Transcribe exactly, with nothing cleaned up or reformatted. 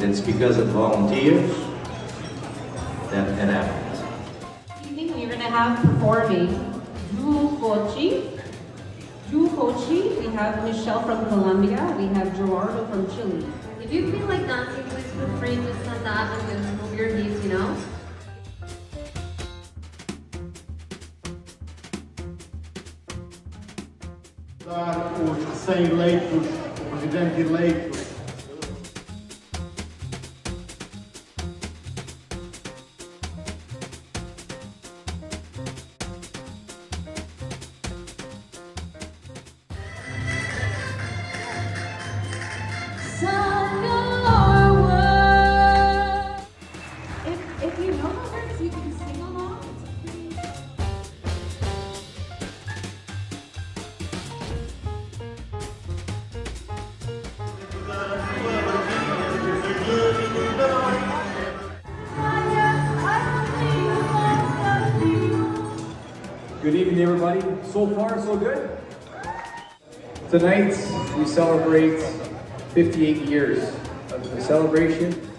it's because of the volunteers that it happens. Evening, we're going to have performing Drew Kochi. Drew Kochi, we have Michelle from Colombia, we have Gerardo from Chile. If you feel like dancing, please feel free to stand up and just move your hips, you know? Os recém-eleitos, o presidente eleito. If, if you know the words, you can sing along. Good evening, everybody. So far, so good. Tonight, we celebrate fifty-eight years of the celebration